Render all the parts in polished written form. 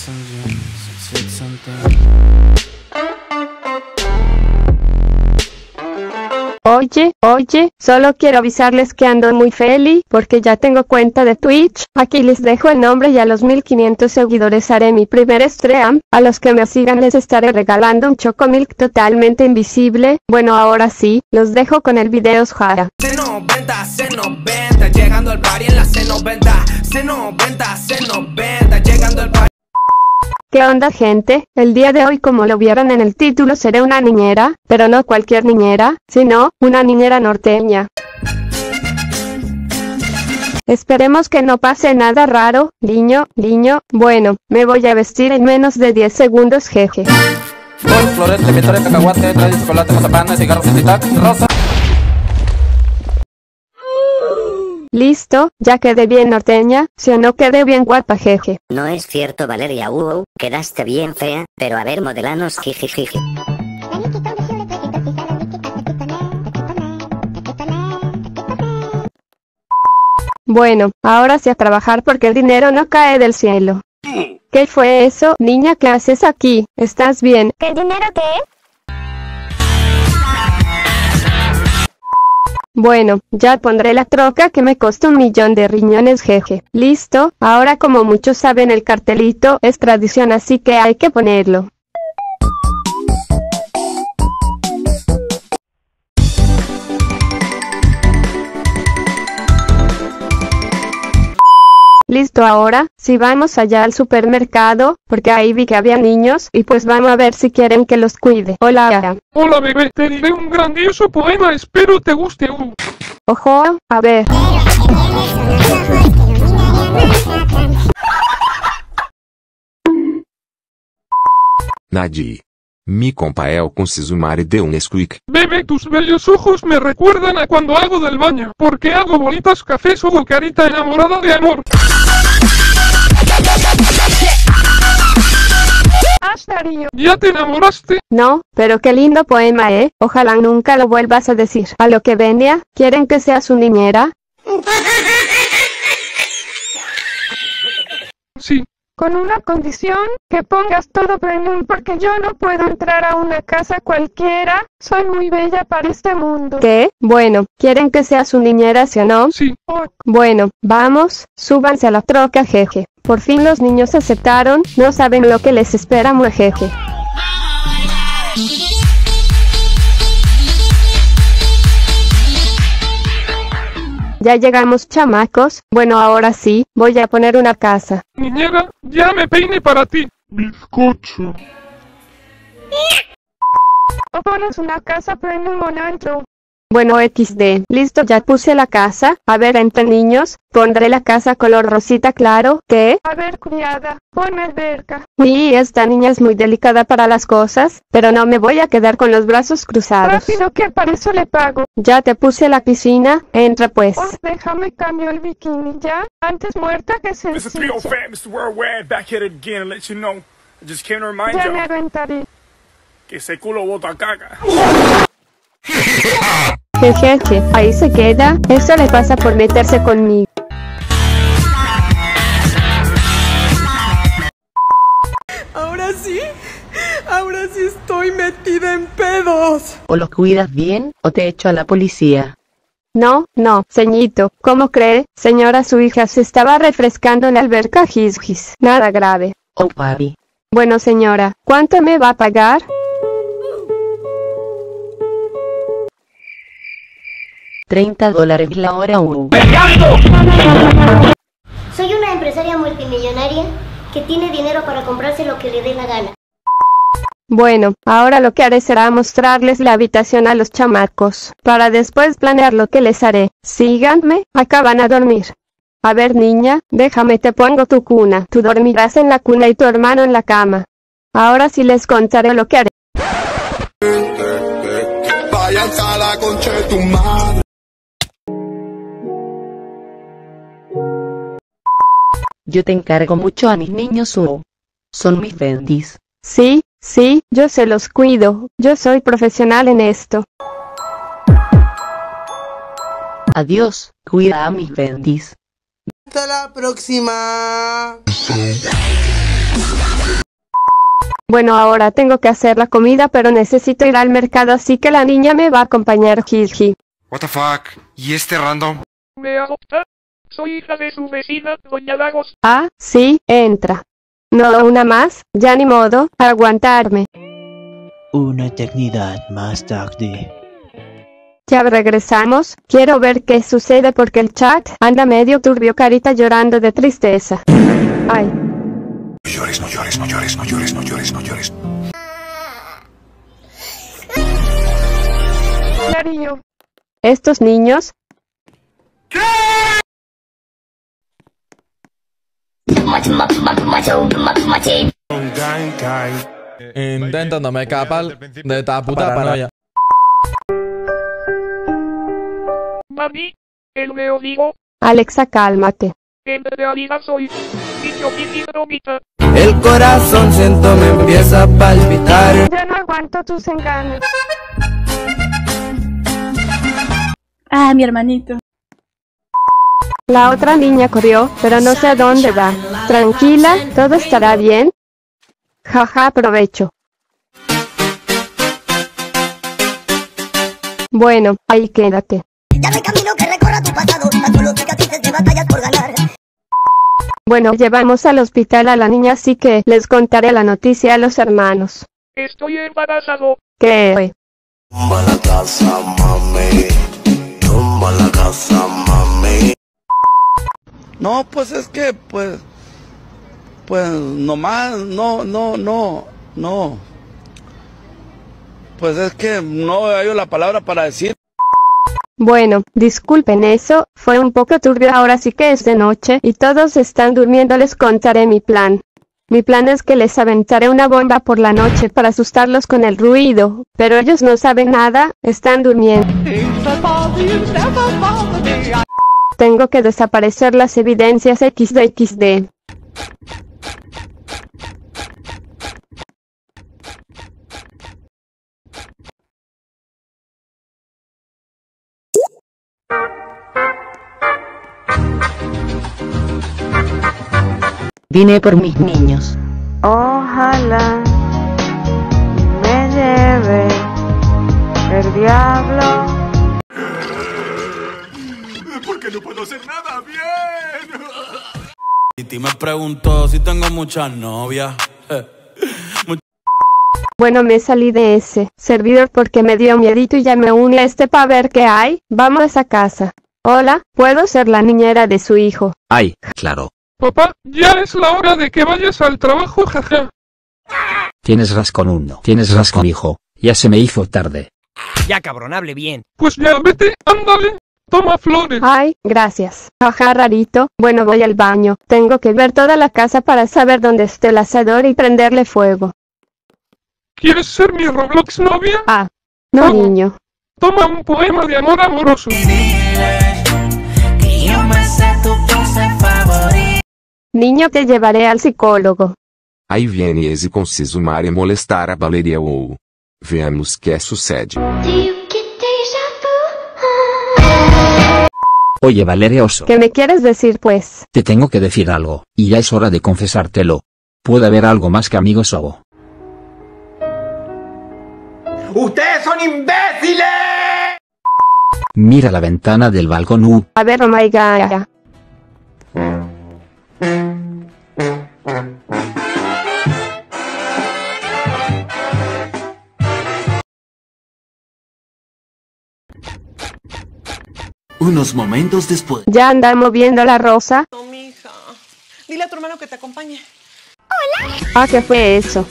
some dreams, take something. Oye, solo quiero avisarles que ando muy feliz, porque ya tengo cuenta de Twitch. Aquí les dejo el nombre y a los 1500 seguidores haré mi primer stream. A los que me sigan les estaré regalando un Chocomilk totalmente invisible. Bueno, ahora sí, los dejo con el video Jara. C90, llegando al party en la C90. C90, llegando al party. ¿Qué onda, gente? El día de hoy, como lo vieron en el título, seré una niñera, pero no cualquier niñera, sino una niñera norteña. Esperemos que no pase nada raro, niño. Bueno, me voy a vestir en menos de 10 segundos, jeje. Flores, limitones, cacahuate, trae chocolate, mazapán, cigarros, rosa. Listo, ya quedé bien norteña, si o no quedé bien guapa, jeje. No es cierto, Valeria, quedaste bien fea, pero a ver, modelanos, jijijiji. Bueno, ahora sí a trabajar porque el dinero no cae del cielo. ¿Qué fue eso, niña? ¿Qué haces aquí? ¿Estás bien? ¿Qué dinero qué? Bueno, ya pondré la troca que me costó 1.000.000 de riñones, jeje. Listo, ahora como muchos saben el cartelito es tradición, así que hay que ponerlo. Listo, ahora, si vamos allá al supermercado, porque ahí vi que había niños, y pues vamos a ver si quieren que los cuide. Hola. Hola bebé, te diré un grandioso poema, espero te guste. Ojo, a ver. Nadi. Mi compael com Sisumari de un Nesquik. Bebé, tus bellos ojos me recuerdan a cuando hago del baño, porque hago bolitas cafés o carita enamorada de amor. Darío. ¿Ya te enamoraste? No, pero qué lindo poema, ojalá nunca lo vuelvas a decir. A lo que venía, ¿quieren que sea su niñera? Sí. Con una condición, que pongas todo premium porque yo no puedo entrar a una casa cualquiera, soy muy bella para este mundo. ¿Qué? Bueno, ¿quieren que sea su niñera, sí o no? Sí. Bueno, vamos, súbanse a la troca, jeje. Por fin los niños aceptaron, no saben lo que les espera, muejeje. Ya llegamos, chamacos. Bueno, ahora sí, voy a poner una casa. Niñera, ya me peine para ti. Bizcocho. O pones una casa premium o no entro. Bueno, XD. Listo, ya puse la casa. A ver, entre niños, pondré la casa color rosita claro. ¿Qué? A ver, criada, ponme alberca. Uy, esta niña es muy delicada para las cosas, pero no me voy a quedar con los brazos cruzados. Rápido, que para eso le pago. Ya te puse la piscina, entra pues. Déjame cambio el bikini ya, antes muerta que sencilla. Ya me aguantaré. Que ese culo bota caca. Jejeje, ahí se queda, eso le pasa por meterse conmigo. Ahora sí estoy metida en pedos. O lo cuidas bien, o te echo a la policía. No, ceñito, ¿cómo cree? Señora, su hija se estaba refrescando en la alberca, jis. Nada grave. Oh, papi. Bueno, señora, ¿cuánto me va a pagar? $30 la hora. Soy una empresaria multimillonaria que tiene dinero para comprarse lo que le dé la gana. Bueno, ahora lo que haré será mostrarles la habitación a los chamacos, para después planear lo que les haré. Síganme, acá van a dormir. A ver, niña, déjame te pongo tu cuna. Tú dormirás en la cuna y tu hermano en la cama. Ahora sí les contaré lo que haré. Váyanse a la concha de tu madre. Yo te encargo mucho a mis niños, son mis bendis. Sí, yo se los cuido, yo soy profesional en esto. Adiós, cuida a mis bendis. Hasta la próxima. Bueno, ahora tengo que hacer la comida, pero necesito ir al mercado, así que la niña me va a acompañar. Jiji. What the fuck? ¿Y este random? ¿Me adopta? Soy hija de su vecina, Doña Lagos. Ah, sí, entra. No, una más, ya ni modo, aguantarme. Una eternidad más tarde. Ya regresamos, quiero ver qué sucede porque el chat anda medio turbio, carita llorando de tristeza. Ay. No llores, no llores, no llores, no llores, no llores, no llores. Darío. Estos niños. ¿Qué? Intentándome escapar de esta puta paranoia. Mami, él me digo. Alexa, cálmate. En realidad soy niño bromita. El corazón siento me empieza a palpitar. Ya no aguanto tus engaños. Ah, mi hermanito. La otra niña corrió, pero no sé a dónde va. Tranquila, todo estará bien. Jaja, aprovecho. Bueno, ahí quédate. Ya no hay camino que recorra tu pasado, tan solo cicatrices de batallas por ganar. Bueno, llevamos al hospital a la niña, así que les contaré la noticia a los hermanos. Estoy embarazado. ¿Qué? Tumba la casa, mami. Tumba la casa, mami. No, pues es que, pues nomás, no. Pues es que no hallo la palabra para decir. Bueno, disculpen eso, fue un poco turbio, ahora sí que es de noche y todos están durmiendo, les contaré mi plan. Mi plan es que les aventaré una bomba por la noche para asustarlos con el ruido, pero ellos no saben nada, están durmiendo. Tengo que desaparecer las evidencias XD. Vine por mis niños. Ojalá me lleve el diablo. Porque no puedo hacer nada bien. Y ti me preguntó si tengo muchas novias. Bueno, me salí de ese servidor porque me dio miedito y ya me uní a este para ver qué hay. Vamos a casa. Hola, ¿puedo ser la niñera de su hijo? Ay, claro. Papá, ya es la hora de que vayas al trabajo, jaja. Tienes razón, uno. Tienes razón, hijo. Ya se me hizo tarde. Ya, cabrón, hable bien. Pues ya, vete, ándale. Toma flores. Ay, gracias. Jaja, rarito. Bueno, voy al baño. Tengo que ver toda la casa para saber dónde esté el asador y prenderle fuego. ¿Quieres ser mi Roblox novia? Ah, no, niño. Toma un poema de amor amoroso. Que yo me sé tu pose favorita. Niño, te llevaré al psicólogo. Aí viene esse conciso Maria molestar a Valeria ou. Veamos que sucede. Oye, Valeria Oso. ¿Qué me quieres decir, pues? Te tengo que decir algo, y ya es hora de confesártelo. ¿Puede haber algo más que amigos o? ¡Ustedes son imbéciles! Mira la ventana del balcón. A ver, oh my god. Unos momentos después. ¿Ya anda moviendo la rosa? No, mija. Dile a tu hermano que te acompañe. Hola. Ah, ¿qué fue eso?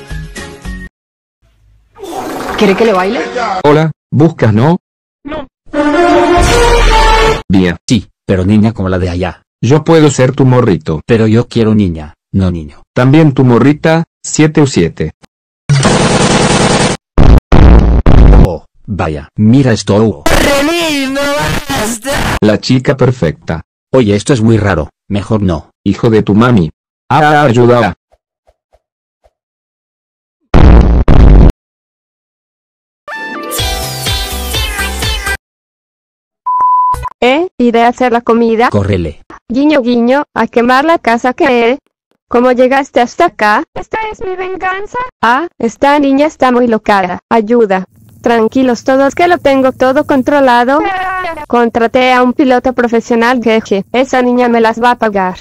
¿Quiere que le baile? Hola, ¿buscas, no? No. Bien. Sí, pero niña como la de allá. Yo puedo ser tu morrito. Pero yo quiero niña, no niño. También tu morrita, 7 o 7. Oh, vaya, mira esto. La chica perfecta. Oye, esto es muy raro, mejor no. Hijo de tu mami. Ayuda. Iré a hacer la comida. Córrele. Guiño guiño, a quemar la casa que ¿Cómo llegaste hasta acá? ¿Esta es mi venganza? Ah, esta niña está muy loca. Ayuda. Tranquilos todos que lo tengo todo controlado. Contraté a un piloto profesional, jeje. Esa niña me las va a pagar.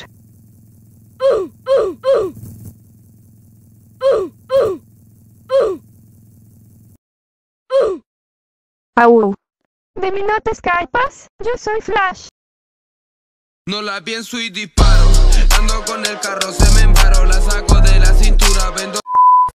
Au. ¿De mí no te escapas? Yo soy Flash. No la pienso y disparo. Ando con el carro, se me embaró. La saco de la cintura, vendo.